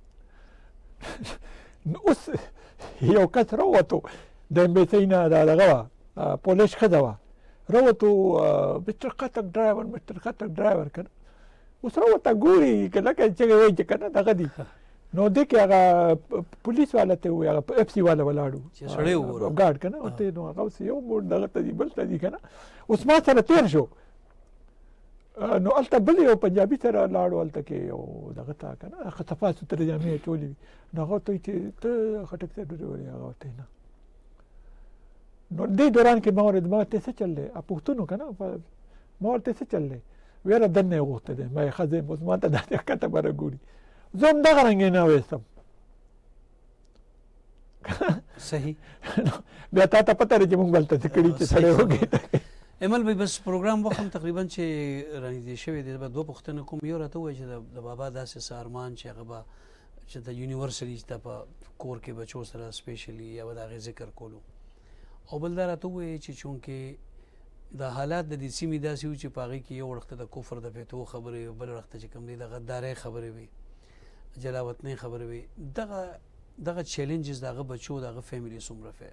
نو اوس یو کس راووتو د امبیسۍ نه دا دغه وه پولیس ښځه وه راووتو مستر خټک ډرایور مستر خټک ډرایور که نه اوس راوته ګوري که لکه چې وایي چې که نه دغه دي نو دې کې هغه پولیس والا ته ووایي هغه اف سي والا ولاړ چې سړی وګورو ګارډ که نه ورته نو هغه اوس یو موډ دغه ته دي بل ته دي که نه اوس ما سره تېر شو نو هلته بل یو پنجابي سره لاړو هلته کې یو دغه ته که نه هغه صفا سوتره جامې یې اچولې وي نو هغه ورته وایي چې ته خټک صاحب ډوډۍ هغه ورته نه نو دې دوران کې ما ورته ما ته څه چل دی پوښتنو که نه ما ورته څه چل دی ویره دننه یې غوښته دی ما یې ښځې اوس ما ته داسې ښکته بره ګوري زه هم دغه رنګ یې نه ویستم صحیح بیا تا ته پته ده چې موږ بلته څه کړي چې سړی وګېته ایمل بھائی بس پروګرام وخت هم تقریبا چې رانږدې شوی دی به دوه پوښتنې کوم یو راته ووایي چې د بابا داسې څه ارمان چې هغه به چې د یونیورسلي چې په کور کې بچو سره سپیشلي یا به د هغې ذکر کولو او بل دا راته ووایي چې چونکې د حالات د دې سیمې داسې وو چې په هغې کې یو وخت د کفر د فتو خبرې وي بل وخت چې کوم دی د غدارۍ خبرې وي جلاوطنۍ خبرې وي دغه دغه چیلنجز د هغه بچو د هغه فیملي څومره فی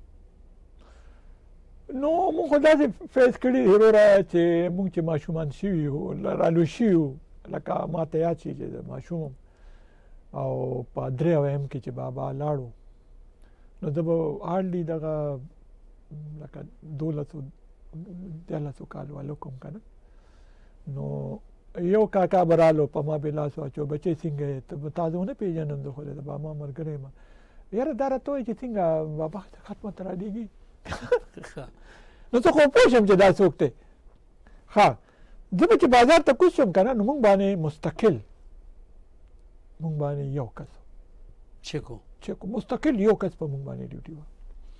نو موږ خو داسې فیس کړي دي وروره چې موږ چې ماشومان شوي وو رالوی شوي وو لکه ما ته یاد شي چې د ماشوم او په درې اویم کې چې بابا لاړو نو زه به هارډلي دغه لکه دولسو دیارلسو کال والو کوم که نه نو یو کاکا به رالو په ما بې لاس واچو بچی څنګه یې ته تا زه ونه پېژنم زه خو د بابا ملګری یم یاره دا راته وایي چې څنګه بابا ختمه ته رالیږي نو زه خو پوه شم چې دا څوک دی ښه زه به چې بازار ته کوز شم که نه نو موږ باندې مستقل موږ باندې یو کس چیکو چیکو مستقل یو کس په موږ باندې ډیوټي وه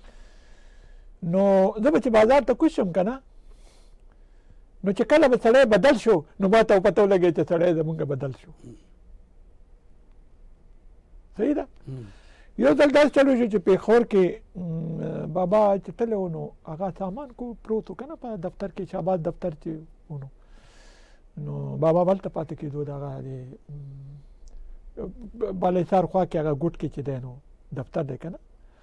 نو زه به چې بازار ته کوز شم که نه نو چې کله به سړی بدل شو نو ما ته پته ولګی چې سړی زمونږ بدل شو صحیح ده یو ځل داسې چلو شو چې پېښور کې بابا چې تللی و نو هغه سامان کو پروت و که نه په دفتر کې شهباز دفتر چې و نو نو بابا بلته پاتې کېدو د هغه د بالاحصار خوا کې هغه ګوټ کې چې دی نو دفتر دی که نه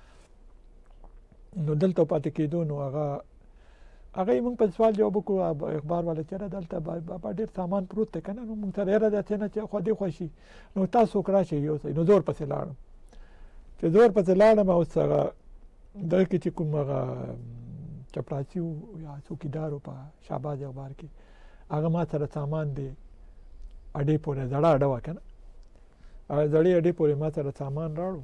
نو دلته پاتې کېدو نو هغه هغه یې موږ په سوال جواب وکړو اخبار والا چېرې دلته بابا ډېر سامان پروت دی که نه نو موږ سره یاره داسې نه چې خوا دې خوا شي نو تاسو راشئ یوسئ نو زه ورپسې لاړم چې زه ورپسې لاړم اوس هغه دغه کې چې کوم هغه چپړاسي و یا څوکیدار و په شهباز اخبار کې هغه ما سره سامان دی اډې پورې زړه اډه وه که نه هغه زړې اډې پورې ما سره سامان راوړو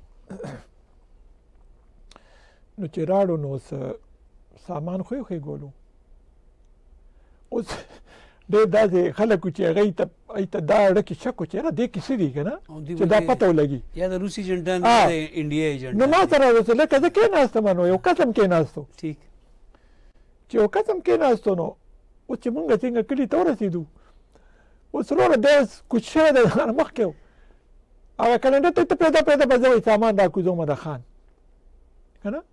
نو چې راوړو نو اوس سامان خو یې ښېګولو اوس ډېر داسې خلک وو چې هغوی ته هغوی ته دا اړه کې شک و چې یاره دې کې څه دي که نه چې دا پته ولګي یا د روسي ایجنټان د انډیا ایجنټ نو ما سره اوس لکه زه کېناستم نو یو قسم کېناستو ټیک چې یو قسم کېناستو نو اوس چې مونږ څنګه کلي ته ورسېدو اوس وروره دی کوچ شوی دی د مخکې و هغه کلنډر ته ته پرېږده پرېږده به زه وایي سامان را کوزومه د خان که نه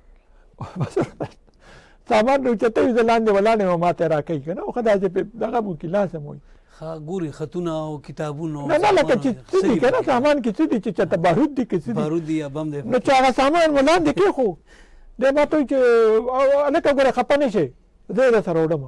سامان نو اوچته وي زه لاندې ولاړ یم ما ته یې راکوي که نه خو داسې دغه مو کې لاس هم وایي ګوري خطونه او کتابونه نه نه لکه چې څه دي که نه سامان کې څه دي چې چېرته بارود دي که څه دي بارود دي یا بم دی نو چې هغه سامان مو لاندې کېښو دی ما ته وایي چې هلکه ګوره خفه نه شئ زه یې درسره وړم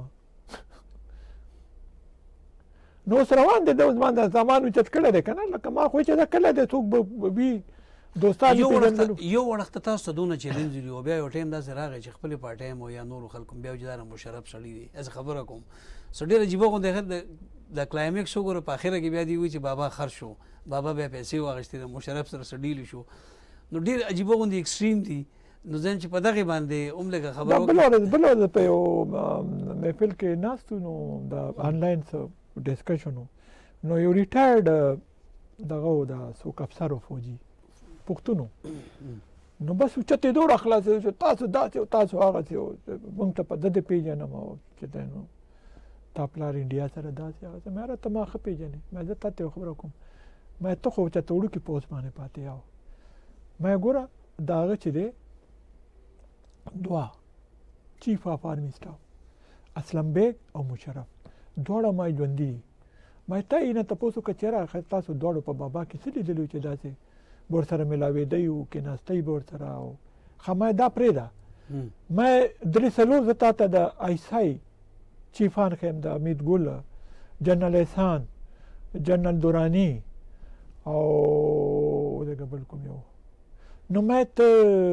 نو اوس روان دی د اوس ما د سامان اوچت کړی دی که نه لکه ما خو چې دا کلی دی څوک به وي دوستان یو وړخته تاسو ته دونه چیلنج دي او بیا یو ټایم داسې راغی چې خپلې پارټۍ مو یا نورو خلکو بیا چې دا مشرف سړی دی هسې خبره کوم څه ډېر عجیبه غوندې د کلایمکس وګوره په اخره کې بیا دي وایي چې بابا خر شو بابا بیا پیسې واخیستې د مشرف سره څه ډیل شو نو ډېر عجیبه غوندې ایکسټریم دي نو ځین چې په دغې باندې هم لږه خبره بله ورځ بله ورځ په یو محفل کې ناست وو نو د آنلاین څه ډسکشن و نو یو ریټایرډ دغه و د څوک افسر و فوجي پښتون نو بس اوچتېدو را خلاصېدو چې تاسو داسې او تاسو هغسې موږ ته په ده دې پېژنم او چې دی نو تا پلار انډیا سره داسې هغسې مې یاره ته ما ښه پېژنې مې زه تا ته یو خبره کوم مې ته خو چېرته وړوکي پوځ باندې پاتې یاو مې ګوره د هغه چې دی دوه چیف اف آرمي سټاف اسلم بیگ او مشرف دواړه ما ژوندي دي مې ته یې نه تپوس وکړه چېرې تاسو دواړو په بابا کې څه لیدلي وو چې داسې به ورسره ملاوېدی وو کېناستی به ورسره او ښه ما دا پرېږده ما درې څلور زه تا ته د ایسای چیفان ښیم د امید ګل جنرال احسان جنرال دورانی او دغه بل کوم یو نو مې ته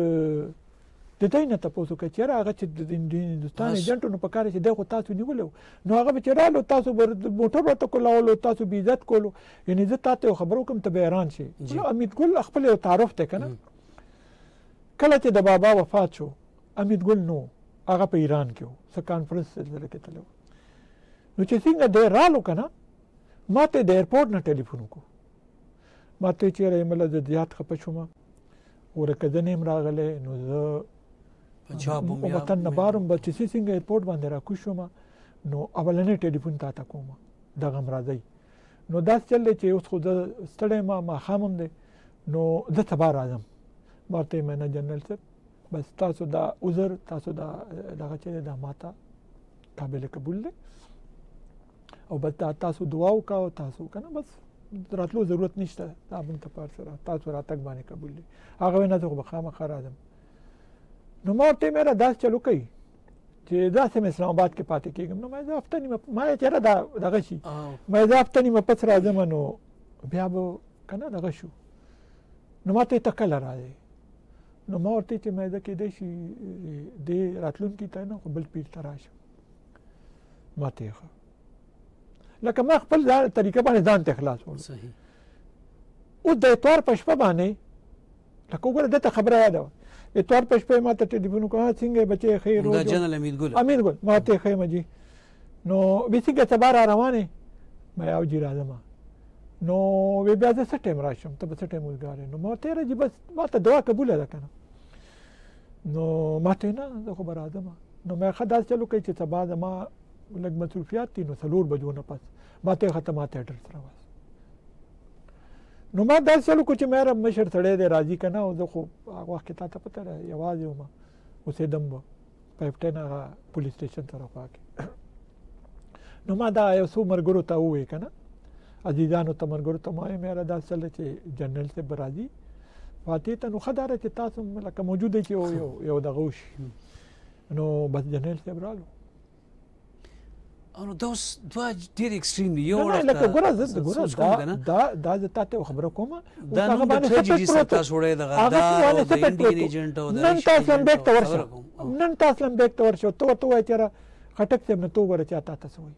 د دې نه تاسو کې چیرې هغه چې د هندوستان ایجنټو نو پکاره چې دغه تاسو نیولو نو هغه به چیرې تاسو موټر ورته کولو تاسو به عزت کولو یعنی زه تاسو خبرو کوم ته بیران شي امید ګل خپل تعارف ته کنه کله چې د بابا وفات شو امید ګل نو هغه په ایران کې و څه کانفرنس سره کې تلو نو چې څنګه ډېر رالو کنه ما ته د ایرپورټ نه ټلیفون کو ما ته چیرې مله د زیات خپه شوم ورکه د نیم راغله نو زه پنجاب مو وطن نه بارم به چې څنګه ایرپورټ باندې را کو شوم نو اولنې ټلیفون تا تا کوم دغه مرادي نو دا چلې چې اوس خو د ستړی ما ما خامم دي نو زه تبا راځم ماته مې جنرال صاحب بس تاسو دا عذر تاسو دا دغه چې دا ماته قابل قبول دی او بس تاسو دعا وکاو تاسو کنه بس راتلو ضرورت نشته دا بن ته پر سره تاسو راتګ باندې قبول دی هغه نه ته بخامه خراځم نو ماته مې را داس چلو کوي چې دا سم اسلام آباد کې پاتې کېږم نو مې دا هفته نیمه ما چېرې دا دغه شي مې دا هفته نیمه پس راځم نو بیا به کنه دغه شو نو ماته تکل راځي نو ما ورته چې مې دا کې دی شي د راتلونکي ته نه بل پیر تراشه ماته ښه لکه ما خپل طریقه باندې ځان ته خلاص ول صحیح او د اتوار په شپه باندې لکه وګوره دته خبره یاد و اتوار په شپه ما ته ټلیفون کوه څنګه بچي خیر دا جنرال امید ګل امید ګل ما ته خیر مجي نو به څنګه تبار روانه مې او جی راځم نو وی بیا زه څه ټیم راشم ته به څه ټیم وګورې نو ما ته راځي بس ما ته دعا قبول ده کنه نو ما ته نه زه خو به راځم نو مې خدای چلو کوي چې سبا ما لږ مصروفیات دي نو څلور بجو نه پس ما ته ختمه ته اډر سره واس نو ما دا چلو کو چې مې رب مشر سړی دی راځي کنه او زه خو هغه وخت ته ته پته را یوازې وم اوسې دم پایپټین هغه پولیس سټیشن سره واکه نو ما دا یو څو مرګرو ته وې کنه عزیزانو ته مرګرو ته ما یې مې را دا چل چې جنرال سے برازي فاتې ته نو خدای ته تاسو لکه موجوده چې یو یو دغه وشي نو بس جنرال سے برالو او دوس دوا ډیر ایکستریم دی یو لکه ګوره زه ګوره دا دا د تاسو خبره کوم دا نو د ټریجډي ستا سوړې دغه دا د انډین ایجنټ او د نن تاسو هم بیک تور شو نن تاسو هم بیک تور شو تو تو چیرې خټک ته نه تو ګوره چاته تاسو وي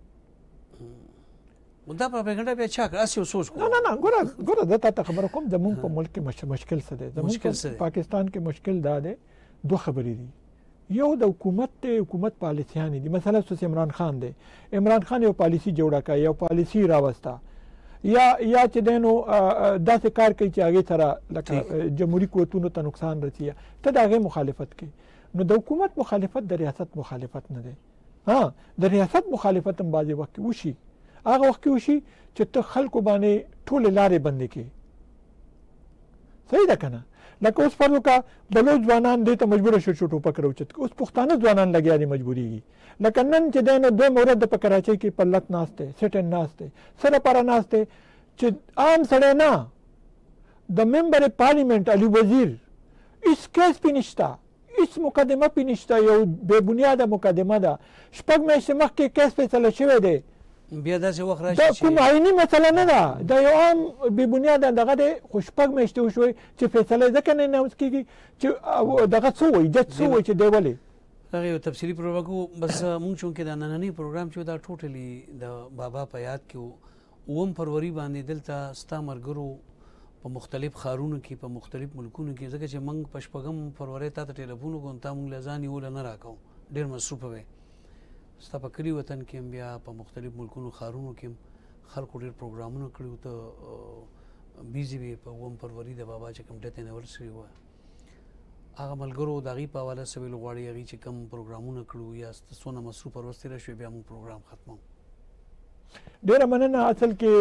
دا پروپاګاندا به چا کاسو سوچ کو نه نه نه ګوره ګوره دا تاسو خبره کوم د مونږ په ملک کې مشکل څه دی د پاکستان کې مشکل دا دی دوه خبرې دي یو د حکومت ته حکومت پالیسیان دي مثلا سوس عمران خان دی عمران خان یو پالیسی جوړه کړه یو پالیسی راوستا یا یا چې دینو داسې کار کوي چې هغه سره لکه جمهوریت قوتونو ته نقصان رسي ته دغه مخالفت کوي نو د حکومت مخالفت د ریاست مخالفت نه دی ها د ریاست مخالفت هم بعضی وخت وشي هغه وخت وشي چې ته خلکو باندې ټول لارې بندې کړي صحیح ده کنه لکه اوس فرض وکړه بلوچ ځوانان دې ته مجبور شو چې ټوپک راوچت اوس پښتانه ځوانان لګیا دي مجبورېږي لکه نن چې دی نو دوه مورد په کراچۍ کې پلت ناسته سټن ناسته سره پاره ناسته چې عام سړی نه د ممبر پارلیمنت علي وزیر اس کیس پې نشته هیڅ مقدمه پې نشته یو بې بنیاده مقدمه ده شپږ میاشتې مخکې کیس فیصله شوی دی بیا داسې وخت راشي دا کوم عیني مسله نه ده دا یو عام بې بنیاده دغه دی خو شپږ میاشتې وشوی چې فیصله ځکه نه اناونس کېږي چې دغه څه وایي جج څه وایي چې دی ولې هغه یو تفصیلي پروګرام کو بس مونږ چونکې دا نننی پروګرام چې دا ټوټلی د بابا په یاد کې اوم فروری باندې دلته ستا مرګرو په مختلف ښارونو کې په مختلف ملکونو کې ځکه چې موږ په شپږم فروری تا ته ټلیفون وکړو تا موږ له ځان یوله نه راکوو ډېر مصروفه وی ستا په کلي وطن کې هم بیا په مختلف ملکونو ښارونو کې هم خلکو ډېر پروګرامونه کړي ته بیزي وي په اووم فروری د بابا چې کوم ډیت انیورسري وه هغه ملګرو د هغې په حواله څه ویل غواړي هغې چې کوم پروګرامونه کړو یا څونه مصروف ورځ تېره شوې بیا موږ پروګرام ختمو ډېره مننه اصل کې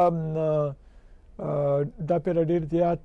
دا پیره ډېر زیات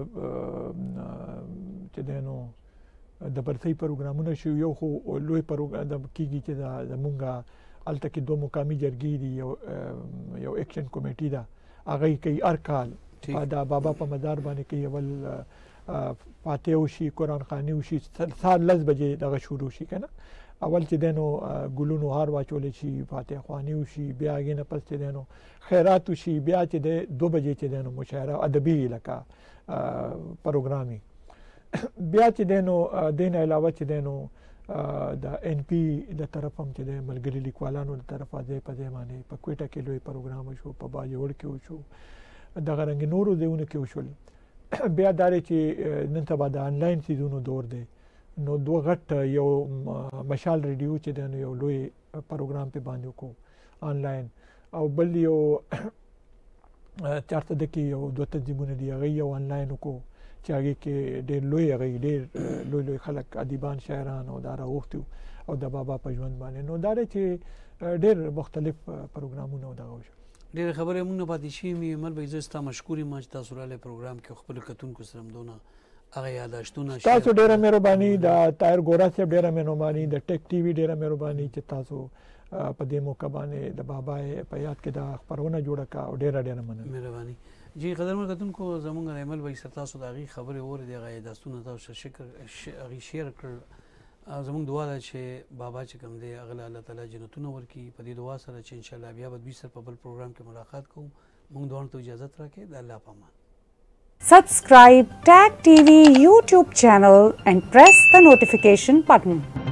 چې دی نو د برسۍ پروګرامونه شو یو خو لوی پروګرام کېږي چې زمونږ هلته کې دوه مقامي جرګې دي یو یو ایکشن کمیټي ده هغه یې کوي هر کال دا بابا په مزار باندې کوي اول فاتحه وشي قرآن خواني وشي سهار لس بجې دغه شروع شي که نه اول چې دینو ګلونو هار واچول شي فاتحه خواني وشي بیا غینه پس چې دینو خیرات وشي بیا چې د دو بجې چې دینو مشاعره ادبي لکه پروګرامي بیا چې دینو دین علاوه چې دینو د ان پی د طرف هم چې د ملګری لیکوالانو د طرفه ځای په ځای باندې په کوټه کې لوی پروګرام شو په باجوړ کې وشو دغه رنګ نورو ځایونو کې وشول بیا دا چې نن سبا د انلاین سیزونو دور دی نو دوه غټ یو مشال ریډیو چې د یو لوی پروګرام په باندې وکړو انلاین او بل یو چارته د کې یو دوه تنظیمونه دی هغه یو انلاین وکړو چې هغه کې ډېر لوی هغه ډېر لوی لوی خلک ادیبان شاعران او دا راوختو او د بابا په ژوند باندې نو دا چې ډېر مختلف پروګرامونه دغه وشو ډېر خبرې موږ نه پاتې شي مې مل به زه ستا مشکور یم چې تاسو راله پروګرام کې خپل کتونکو سره مدونه هغه یاداشتونه تاسو ډېره مهرباني د طاهر ګورا صاحب ډېره مهرباني د ټیک ټي وي ډېره مهرباني چې تاسو په دې موقع باندې د بابا په یاد کې دا خبرونه جوړه کا او ډېره ډېره مننه مهرباني جی قدرمن کتونکو زمونږ د عمل وایي تاسو د هغې خبرې اورې د هغه یاداشتونه تاسو شکر هغې شیر کړل زمونږ دعا ده چې بابا چې کوم دی هغه له الله تعالی جنتونه ورکړي په دې دعا سره چې انشاءالله بیا به دوی سره په بل پروګرام کې ملاقات کوو موږ دواړو ته اجازت راکړئ د الله په امان Subscribe Tag T V YouTube channel and press the notification button.